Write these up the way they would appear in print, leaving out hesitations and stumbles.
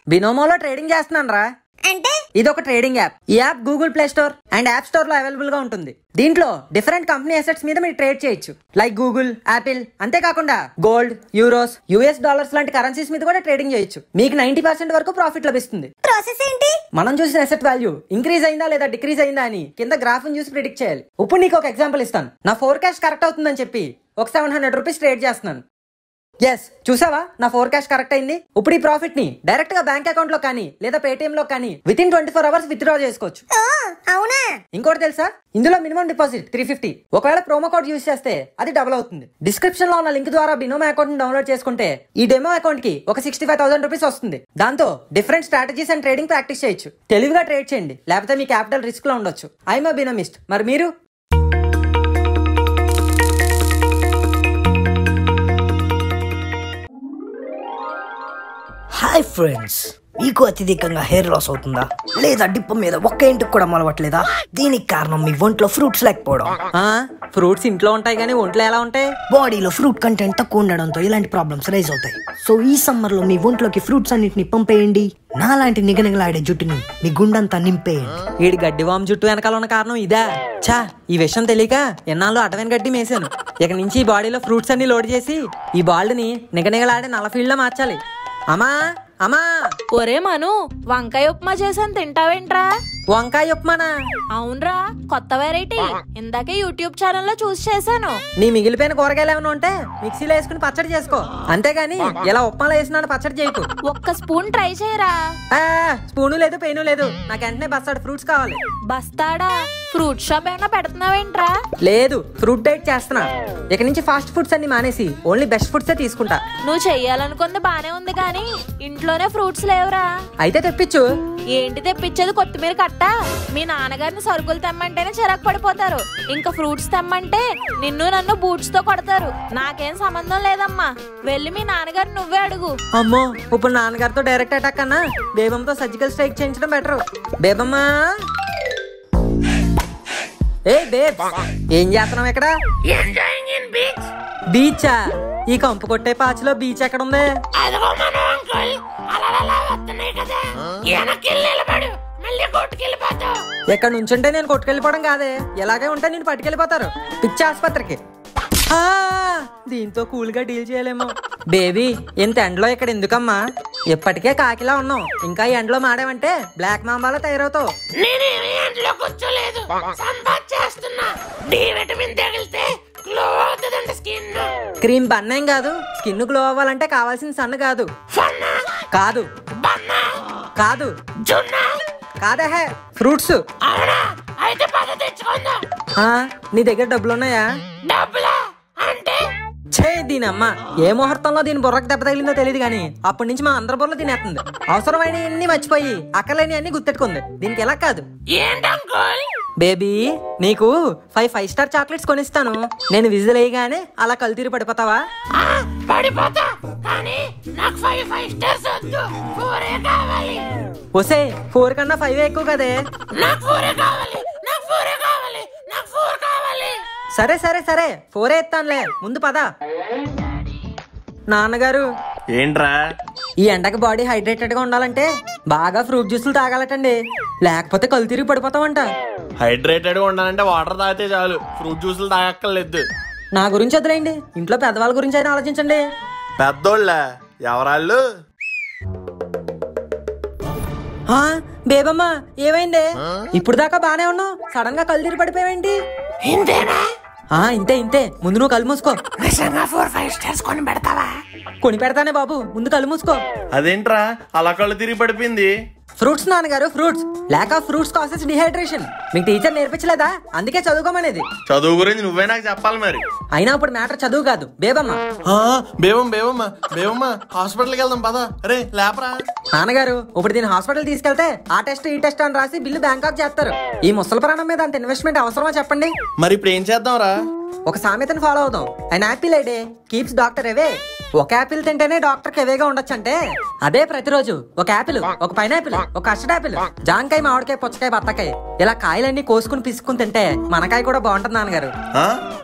బినోమోలో trading చేస్తున్నాను రా. అంటే ఇది ఒక ట్రేడింగ్ యాప్. ఈ app Google play store and app store లో అవైలబుల్ గా ఉంటుంది. దీంట్లో డిఫరెంట్ కంపెనీ అసెట్స్ మీద మీరు ట్రేడ్ చేయొచ్చు. Like Google, Apple. అంతేకాకుండా గోల్డ్, యూరోస్, యుఎస్ డాలర్స్ లాంటి కరెన్సీస్ మీద కూడా ట్రేడింగ్ చేయొచ్చు. మీకు 90% వరకు ప్రాఫిట్ లభిస్తుంది. ప్రాసెస్ ఏంటి? మనం చూసిన అసెట్ వాల్యూ ఇంక్రీజ్ అయిందా లేదా డిక్రీజ్ అయిందా అని కింద గ్రాఫ్ చూసి ప్రిడిక్ట్ చేయాలి. ఇప్పుడు నీకు ఒక ఎగ్జాంపుల్ ఇస్తాను. నా ఫోర్కాస్ట్ కరెక్ట్ అవుతుందని చెప్పి ఒక 700 రూపీస్ ట్రేడ్ చేస్తున్నాను. ఎస్, చూసావా, నా ఫోర్కాస్ట్ కరెక్ట్ అయింది. ఇప్పుడు ఈ ప్రాఫిట్ ని డైరెక్ట్ గా బ్యాంక్ అకౌంట్ లో కానీ లేదా పేటిఎం లో కానీ విత్ ఇన్ 24 అవర్స్ విత్డ్రా చేసుకోవచ్చు. అవునా? ఇంకోటి తెలుసా, ఇందులో మినిమం డిపాజిట్ 350. ఒకవేళ ప్రోమో కోడ్ యూజ్ చేస్తే అది డబుల్ అవుతుంది. డిస్క్రిప్షన్ లో ఉన్న లింక్ ద్వారా బినోమో అకౌంట్ ని డౌన్లోడ్ చేసుకుంటే ఈ డెమో అకౌంట్ కి ఒక 65,000 రూపీస్ వస్తుంది. దాంతో different strategies and trading practice చేయొచ్చు. తెలివిగా ట్రేడ్ చేయండి, లేకపోతే మీ క్యాపిటల్ రిస్క్ లో ఉండొచ్చు. I'm a Binomist. మరి మీరు? హాయ్ ఫ్రెండ్స్, మీకు అత్యధికంగా హెయిర్ లాస్ అవుతుందా లేదా డిప్ప మీద ఒక్క ఇంటికి కూడా మొలవట్లేదా? దీనికి కారణం మీ ఒంట్లో ఫ్రూట్స్ లేకపోవడం. ఫ్రూట్స్ ఇంట్లో ఉంటాయి కానీ ఒంట్లో ఎలా ఉంటాయి? బాడీలో ఫ్రూట్ కంటెంట్ తక్కువ ఉండడంతో ఇలాంటి ప్రాబ్లమ్స్ రైజ్ అవుతాయి. సో ఈ సమ్మర్ లో మీ ఒంట్లోకి ఫ్రూట్స్ అన్నిటిని పంపేయండి. నాలాంటి నిగనిగలాడే జుట్టుని మీ గుండంతా నింపేయండి. వీడి గడ్డివాము జుట్టు వెనకాల ఉన్న కారణం ఇదా? చా, ఈ విషయం తెలియక ఎన్నాళ్ళు అటవైన గడ్డి మేసాను. ఇక నుంచి ఈ బాడీలో ఫ్రూట్స్ అన్ని లోడ్ చేసి ఈ బాల్డ్ ని నిగనిగలాడే నల్ల ఫీల్డ్ లో మార్చాలి. అమ్మా అమ్మా, ఒరే మను, వంకాయ ఉప్మా చేసాను, తింటావేంట్రా? వంకాయ ఉప్మానా? అవునరా, కొత్త వెరైటీ. ఇందాకే యూట్యూబ్ ఛానల్లో చూసి చేశాను. నీ మిగిలిపోయిన కూరగాయలు ఏమైనా ఉంటే మిక్సీలో వేసుకుని పచ్చడి చేసుకో. అంతేగాని ఇలా ఉప్మాలో వేసినాను పచ్చడి చేయకు. ఒక్క స్పూన్ ట్రై చేయరా. స్పూను లేదు, పెయిను లేదు. నాకు వెంటనే బస్తాడు ఫ్రూట్స్ కావాలి. బస్తాడా? ఫ్రూట్ షాప్ ఏమైనా పెడుతున్నావేంట్రా? లేదు, ఫ్రూట్ డైట్ చేస్తున్నా. ఇక నుంచి ఫాస్ట్ ఫుడ్స్ అన్ని మానేసి ఓన్లీ బెస్ట్ ఫుడ్సే తీసుకుంటా. నువ్వు చెయ్యాలనుకుంది బానే ఉంది కానీ ఇంట్లోనే ఫ్రూట్స్ లేవురా. అయితే తెప్పించు. ఏంటి తెప్పించేది? కొత్తిమీర కట్ట. మీ నాన్నగారిని సరుకులు తెమ్మంటేనే చిరాకు పడిపోతారు. ఇంకా ఫ్రూట్స్ తెమ్మంటే నిన్ను నన్ను బూట్స్ తో కొడతారు. నాకేం సంబంధం లేదమ్మా. వెళ్ళి మీ నాన్నగారు నువ్వే అడుగు. అమ్మో, ఇప్పుడు నాన్నగారితో డైరెక్ట్ అటాక్ కన్నా బేబమ్మతో సర్జికల్ స్ట్రైక్ చేయించడం బెటర్. బేబమ్మా, ఏ బేబ్, ఏం చేస్తున్నావు ఇక్కడ? బీచా? ఈ కంపు కొట్టే పాచిలో బీచ్ ఎక్కడ ఉంది? ఎక్కడ నుంచుంటే నేను కొట్టుకెళ్ళిపోవడం కాదే, ఎలాగే ఉంటే నేను పట్టుకెళ్ళిపోతారు పిచ్చి ఆసుపత్రికి. దీంతో కూల్ గా డీల్ చేయలేము. బేబీ, ఇంత ఎండలో ఇక్కడ ఎందుకమ్మా? ఎప్పటికే కాకిలా ఉన్నావు, ఇంకా ఎండలో మాడేవంటే బ్లాక్ మాంబాలా తయారవుతావు. నేనేమి ఎండలో కూర్చోలేదు, సన్బాత్ చేస్తున్నా. డి విటమిన్ తగిలితే గ్లో అవుతుందండి స్కిన్. క్రీమ్ బన్నేం కాదు, స్కిన్ గ్లో అవ్వాలంటే కావాల్సిన సన్ కాదు. కాదు, కాదు, కాదే, ఫ్రూట్స్. అయితే పద తెచ్చుకుందా. నీ దగ్గర డబ్బులు ఉన్నాయా? డబ్బులా అంటే? దీనమ్మా, ఏ ముహూర్తంలో దీని బుర్రకు దెబ్బ తగిలిందో తెలియదు గానీ అప్పటి నుంచి మా అందరి బుర్రలో తినేస్తుంది. అవసరమైన అన్ని మర్చిపోయి అక్కర్లేని అన్ని గుర్తెట్టుకుంది. దీనికి ఎలా కాదు. బేబీ, నీకు 5 స్టార్ చాక్లెట్స్ కొనిస్తాను. నేను విజిల్ వేయగానే అలా కలుతీరి పడిపోతావా? పడిపోతా, కానీ నాకు 5 స్టార్స్ వద్దు, 4 కావాలి. ఒసే, 4 కన్నా 5 ఎక్కువ కదే. నాకు 4 కావాలి, నాకు 4 కావాలి, నాకు 4 కావాలి. సరే సరే సరే, 4 ఎత్తానులే, ముందు పద. నాన్నగారు, ఏంట్రా? ఈ ఎండకి బాడీ హైడ్రేటెడ్ గా ఉండాలంటే బాగా ఫ్రూట్ జ్యూసులు తాగాలటండి, లేకపోతే కళ్ళు తిరిగి పడిపోతామంట. హైడ్రేటెడ్ గా ఉండాలంటే వాటర్ తాగితే చాలు, ఫ్రూట్ జ్యూసులు తాగక్కర్లేదు. నా గురించి వదిలేయండి, ఇంట్లో పెద్దవాళ్ళ గురించి అయినా ఆలోచించండి. పెద్దోళ్ళ ఎవరాళ్ళు? బేబమ్మ, ఏమైంది? ఇప్పుడు దాకా బానే ఉన్నావు, సడన్ గా కళ్ళు తిరిగి పడిపోయావేంటి? ఇంతే ఇంతే, ముందు నువ్వు కళ్ళు మూసుకో. 4-5 స్టార్స్ కొని పెడతావా? కొని పెడతానే బాబు, ముందు కళ్ళు మూసుకో. అదేంట్రా అలా కళ్ళు తిరిగి పడిపోయింది? ఫ్రూట్స్ నాన్నగారు, fruits. Lack of fruits causes dehydration. మీకు టీచర్ నేర్పించలేదా? అందుకే చదువుకోమనేది. చదువు గురించి నువ్వే నాకు చెప్పాలి మరి. అయినా ఇప్పుడు మ్యాటర్ చదువు కాదు, బేబమ్మ. బేబమ్మ హాస్పిటల్కి వెళ్దాం పదా. అరే లేపరా. నాన్నగారు, ఇప్పుడు దీన్ని హాస్పిటల్ తీసుకెళ్తే ఆ టెస్ట్ ఈ టెస్ట్ అని రాసి బిల్లు బ్యాంకాక్ చేస్తారు. ఈ ముసలి ప్రాణం మీద అంత ఇన్వెస్ట్మెంట్ అవసరమా చెప్పండి? మరి ఇప్పుడు ఏం చేద్దాం రా? ఒక సామెతను ఫాలో అవుదాం. an apple a day keeps doctor away. ఒక యాపిల్ తింటేనే డాక్టర్ ఎవేగా ఉండొచ్చు అంటే అదే ప్రతిరోజు ఒక యాపిల్, ఒక పైనాపిల్, ఒక కస్టర్డ్ యాపిల్, జాంకాయ, మామిడికాయ, పుచ్చకాయ, బత్తకాయ ఇలా కాయలన్నీ కోసుకుని పిసుకుని తింటే మనకాయ కూడా బాగుంటుంది నాన్నగారు.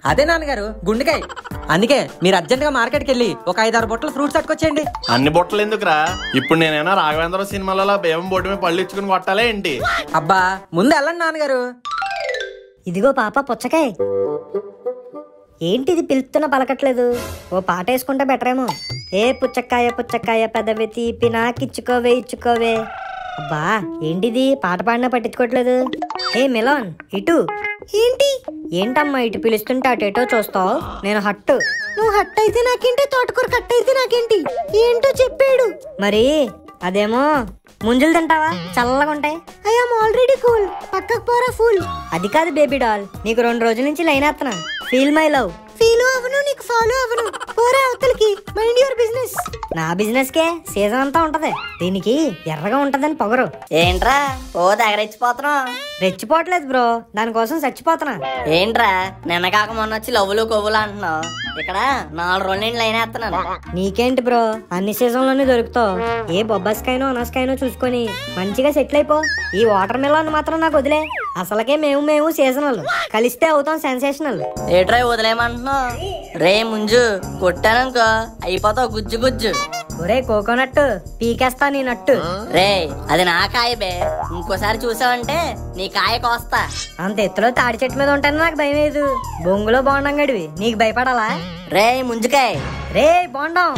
అదే నాన్నగారు గుండెకాయ. అందుకే మీరు అర్జెంట్ గా మార్కెట్కి వెళ్ళి ఒక 5-6 బొట్టలు ఫ్రూట్స్ పట్టుకొచ్చేయండి. అన్ని బొట్టలు ఎందుకురా? ఇప్పుడు నేనైనా రాఘవేంద్ర సినిమాలలో భీమం బొట్టు మీద పళ్ళు ఇచ్చుకుని కొట్టాలే ఏంటి? అబ్బా ముందు వెళ్ళండి నాన్నగారు. ఇదిగో పాప పుచ్చకాయ. ఏంటిది పిలుస్తున్నా పలకట్లేదు? ఓ పాట వేసుకుంటే బెటరేమో. ఏ పుచ్చకాయ పుచ్చకాయ పెదవి తీపి నాకిచ్చుకోవే ఇచ్చుకోవే. అబ్బా ఏంటిది పాట పాడినా పట్టించుకోవట్లేదు. ఏ మిలాన్ ఇటు. ఏంటమ్మా ఇటు పిలుస్తుంటే అటేటో చూస్తావు? నేను హట్టు. నువ్వు హట్ అయితే నాకేంటి, తోటకూర కట్ అయితే నాకేంటి? ఏంటో చెప్పాడు. మరి అదేమో ముంజులు తింటావా? చల్లగా ఉంటాయి. I'm already cool. పక్కకు పోరా ఫుల్. అది కాదు బేబీ డాల్, నీకు 2 రోజుల నుంచి లైన్ వేస్తున్నా. Feel my love. ఫీల్ అవను నీకు ఫాలో అవను. పోరా అవతలికి. Mind your business. నా బిజినెస్ కే సీజన్ అంతా ఉంటది. దీనికి ఎర్రగా ఉంటదని పొగరు. ఏంట్రా ఓ దగ్గర రెచ్చిపోతున్నావు? రెచ్చిపోవట్లేదు బ్రో, దానికోసం చచ్చిపోతున్నా. ఏంట్రా నిన్న కాక మొన్న వచ్చి లవ్వులు కొవ్వులు అంటున్నావు. ఇక్కడ 4 రోజుల నుండి లైన్ వేస్తున్నాను. నీకేంటి బ్రో, అన్ని సీజన్లోనే దొరుకుతావు. ఏ బొబ్బస్కాయనో అనస్కాయనో చూసుకొని మంచిగా సెటిల్ అయిపో. ఈ వాటర్ మిలన్ మాత్రం నాకు వదిలే. అసలకే మేము సీజనల్, కలిస్తే అవుతాం సెన్సేషనల్. ఏట్రా వదిలేయమంటున్నావు? రే ముంజు కొట్టాననుకో అయిపోతావు గుజ్జు గుజ్జు. ఒరే కోకోనట్ పీకేస్తా నీ నట్టు. రే అది నా కాయ బే, ఇంకోసారి చూసావంటే నీ కాయ కోస్తా. అంత ఎత్తులో తాడి చెట్టు మీద ఉంటాను నాకు భయం లేదు. బొంగులో బాండం గడివి నీకు భయపడాలా? రే ముంజుకాయ. రే బాండం.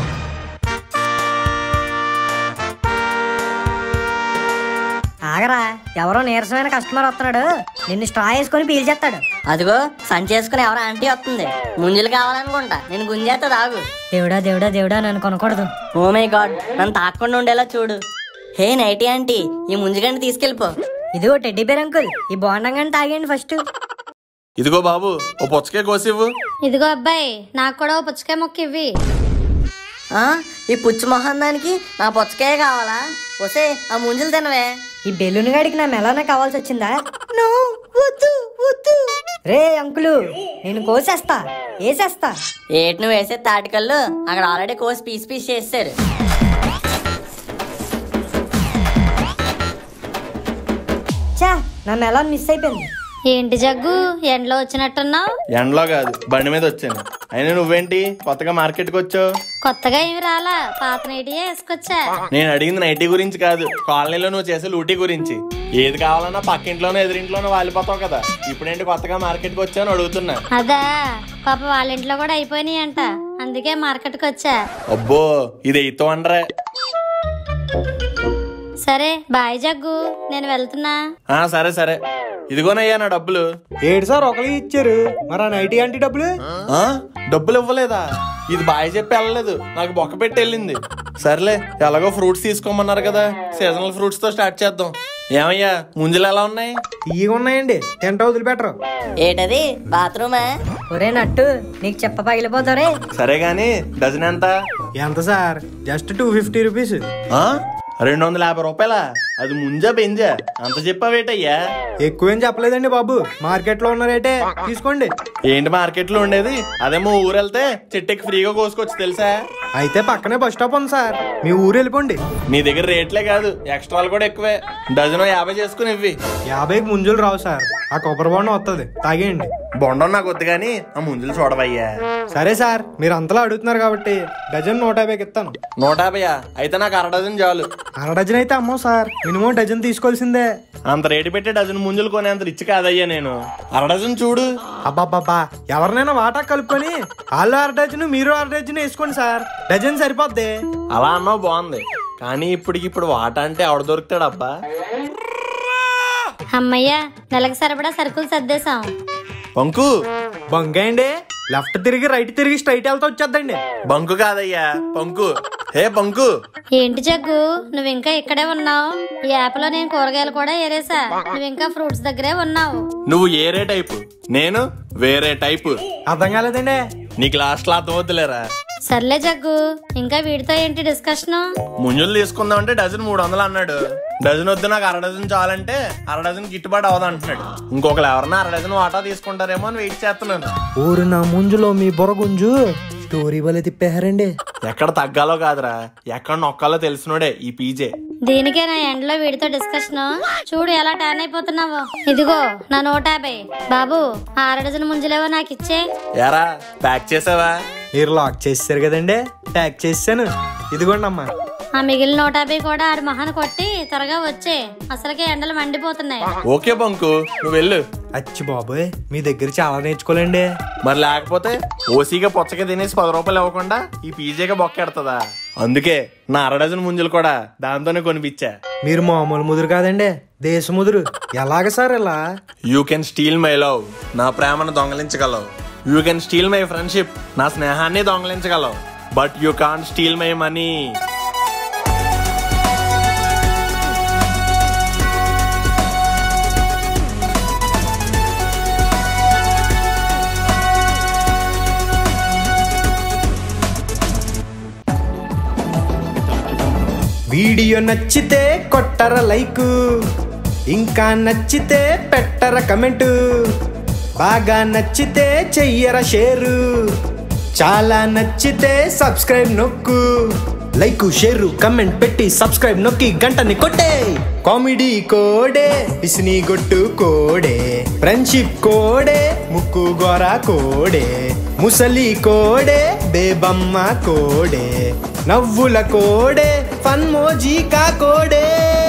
ఆగరా, ఎవరో నీరసమైన కస్టమర్ వస్తున్నాడు. నిన్ను స్ట్రా వేసుకొని పీల్చేస్తాడు. అదిగో సంచేసుకుని ఎవరో ఆంటీ వస్తుంది. ముంజులు కావాలనుకుంటా, నేను గుంజేస్తా తాగు. దేవుడా దేవుడా దేవుడా నన్ను కొనకూడదు. ఓ మై గాడ్, నన్ను తాకుండా ఉండేలా చూడు. హే నైటీ ఆంటీ, ఈ ముంజుగండి తీసుకెళ్ళిపో. ఇదిగో టెడ్డీ బేర్ అంకుల్, ఈ బాండం గంట తాగండి ఫస్ట్. ఇదిగో బాబు ఓ పుచ్చకాయ కోసివ్వు. ఇదిగో అబ్బాయి, నాకు కూడా ఓ పుచ్చకాయ మొక్క ఇవ్వి. ఈ పుచ్చు మొహం దానికి నా పుచ్చకాయ కావాలా? వసే ఆ ముంజులు తినవే. ఈ బెలూన్ గాడికి నా మెలానే కావాల్సి వచ్చిందా? నో వద్దు వద్దు. రే అంకులు నేను కోసేస్తా, వేసేస్తా. ఏటి నువ్వు వేసే తాటికల్లు అక్కడ ఆల్రెడీ కోసి పీస్ చేస్తారు. చా నా మెలాన్ మిస్ అయిపోయింది. ఏంటి జగ్గు ఎండలో వచ్చినట్టున్నావు? ఎండలో కాదు బండి మీద వచ్చాను. అయినా నువ్వేంటి కొత్తగా మార్కెట్కి వచ్చావు? కొత్తగా ఏమి రాలా, పాత నైటీయే వేసుకొచ్చా. నేను అడిగింది నైటీ గురించి కాదు, కాలనీలో నువ్వు చేసే లూటీ గురించి. ఏది కావాలన్నా పక్కింట్లోనో ఎదురింట్లోనో వాలిపోతావు కదా. ఇప్పుడేంటి కొత్తగా మార్కెట్కి వచ్చాను అడుగుతున్నా. అదా పాప వాళ్ళ ఇంట్లో కూడా అయిపోయినాయి అంట, అందుకే మార్కెట్కి వచ్చా. అబ్బో ఇది ఎయిత్ వండరే. సరే బాయ్ జగ్గు, నేను వెళ్తున్నా. సరే సరే, ఇదిగోనయ్యా నా డబ్బులు. ఏడు సార్ ఒకరికి ఇచ్చారు, మరి నైటీ ఆంటీ డబ్బులు? డబ్బులు ఇవ్వలేదా? ఇది బాయ్ చెప్పి వెళ్ళలేదు, నాకు బొక్క పెట్టి వెళ్ళింది. సర్లే ఎలాగో ఫ్రూట్స్ తీసుకోమన్నారు కదా, సీజనల్ ఫ్రూట్స్ తో స్టార్ట్ చేద్దాం. ఏమయ్యా ముంజలు ఎలా ఉన్నాయి? తీయగా ఉన్నాయండి, తింటా వదిలిపెట్టరు. ఏటది బాత్రూమా? ఒరే నట్టు నీకు చెప్ప పగిలిపోతారే. సరే గాని డజన్ ఎంత? ఎంత సార్? Just 250 rupees. 250 రూపాయలా? అది ముంజా బెంజా? అంత చెప్పావేటయ్యా? ఎక్కువేం చెప్పలేదండి బాబు, మార్కెట్ లో ఉన్న రేటే తీసుకోండి. ఏంటి మార్కెట్ లో ఉండేది? అదేమో ఊరు వెళ్తే చెట్టుకి ఫ్రీగా కోసుకోవచ్చు తెలుసా? అయితే పక్కనే బస్ స్టాప్ ఉంది సార్, మీ ఊరు వెళ్ళిపోండి. నీ దగ్గర రేట్లే కాదు ఎక్స్ట్రాలు కూడా ఎక్కువే. డజను 50 చేసుకుని ఇవ్వి. 50కి ముంజులు రావు సార్, ఆ కొబ్బరి బొండం వస్తుంది, తాగేయండి. బొండం నాకు వద్దు గాని ఆ ముంజలు చూడవయ్యా. సరే సార్, మీరు అంతలా అడుగుతున్నారు కాబట్టి డజన్ 150కి ఇస్తాను. 150? అయితే నాకు 1/2 డజన్ చాలు. 1/2 డజన్ అయితే అమ్మో సార్, మినిమం డజన్ తీసుకోవాల్సిందే. అంత రేటు పెట్టి డజన్ ముంజలు కొనేంత రిచ్ కాదయ్యా నేను. 1/2 డజన్ చూడు. అబ్బాబ్బా, ఎవరినైనా వాటా కలుపుకొని వాళ్ళు 1/2 డజన్ మీరు 1/2 డజన్ వేసుకోండి సార్, డజన్ సరిపోద్ది. అలా అన్నావు బాగుంది, కానీ ఇప్పుడు వాట అంటే ఎవడ దొరుకుతాడు అబ్బా? అమ్మయ్యా నెలకు సరిపడా సరుకులు సర్దేశాం. బంకు బంగండి, లెఫ్ట్ తిరిగి రైట్ తిరిగి స్ట్రైట్ వెళ్తా వచ్చేద్దండి. బంకు కాదయ్యా బంకు. Hey bunk. ఏంటి జగ్గు నువ్వు ఇంకా ఇక్కడే ఉన్నావు? ఈ యాప్ లో నేను కూరగాయలు కూడా ఏరేసా, నువ్వు ఇంకా ఫ్రూట్స్ దగ్గరే ఉన్నావు. నువ్వు ఏరే టైపు, నేను వేరే టైపు. అర్థం కాలేదండి. నీకు లాస్ట్ లో అర్థం వద్దులేరా. సర్లే జగ్గు, ఇంకా వీడితో ఏంటి డిస్కషన్? ముంజులు తీసుకుందాం అంటే డజన్ 300 అన్నాడు. డజన్ వద్దు నాకు అర డజన్ చాలంటే అర డజన్ గిట్టుబాటు అవదు అంటున్నాడు. ఇంకొకరు ఎవరన్నా అర డజన్ వాటా తీసుకుంటారేమో అని వెయిట్ చేస్తున్నాను. ఊరు నా ముంజులో మీ బొరగుంజు స్టోరీ వల్ల తిప్పేహారండి. ఎక్కడ తగ్గాలో కాదురా, ఎక్కడ నొక్కాలో తెలిసినోడే ఈ పీజే. దీనికే నా ఎండ్లో వీడితో డిస్కషన్. చూడు ఎలా టర్న్ అయిపోతున్నావో. ఇదిగో నా 150. బాబు ఆ అర డజన్ ముంజలేవో నాకు ఇచ్చే. యారా ప్యాక్ చేసావా? మీరు లాక్ చేసారు కదండి, ప్యాక్ చేసాను. ఇదిగోండి అమ్మా. ఆ మిగిలిన 150 కూడా ఆడి మొహాన్ని కొట్టి త్వరగా వచ్చే, అసలుకే ఎండలు మండిపోతున్నాయి. ఓకే బంకు, నువ్వు వెళ్ళు. అచ్చి బాబోయ్, మీ దగ్గర చాలా నేర్చుకోలేండి. మరి లేకపోతే ఓసీగా పొచ్చగా తినేసి 10 రూపాయలు ఇవ్వకుండా ఈ పీజేగా బొక్కెడతదా? అందుకే నా అర డజన్ ముంజలు కూడా దాంతోనే కొనిపించా. మీరు మామూలు ముదురు కాదండి, దేశ ముదురు. ఎలాగ సార్ ఇలా? You can steal my love, నా ప్రేమను దొంగలించగలవు. You can steal my friendship, నా స్నేహాన్ని దొంగలించగలవు. But you can't steal my money. Video నచ్చితే కొట్టర లైకు, ఇంకా నచ్చితే పెట్టర కమెంటు, బాగా నచ్చితే చెయ్యర షేరు, చాలా నచ్చితే సబ్స్క్రైబ్ నొక్కు. లైక్ షేరు కమెంట్ పెట్టి సబ్స్క్రైబ్ నొక్కి గంటని కొట్టే. కామెడీ కోడే, పిసిని గొట్టు కోడే, ఫ్రెండ్షిప్ కోడే, ముక్కు గోర కోడే, ముసలి కోడే, బేబమ్మ కోడే, నవ్వుల కోడే, ఫన్ మోజీ కా కోడే.